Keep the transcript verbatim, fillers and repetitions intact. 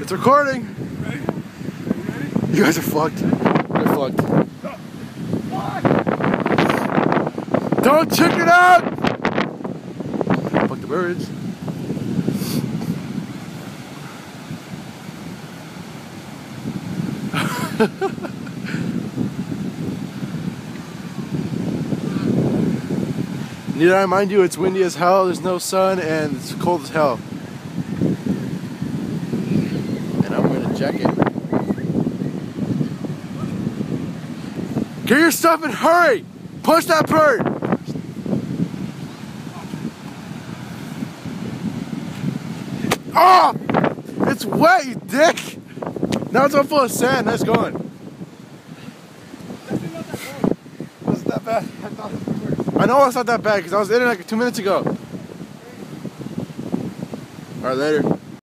It's recording. Ready? Ready? You guys are fucked. You're fucked. Don't chicken out! Fuck the birds. Need I remind you, it's windy as hell, there's no sun, and it's cold as hell. And I'm wearing a jacket. Get your stuff and hurry! Push that bird! Oh! It's wet, you dick! Now it's all full of sand, that's going. It wasn't that bad. I thought it was worse. I know it's not that bad because I was in it like two minutes ago. Alright, later.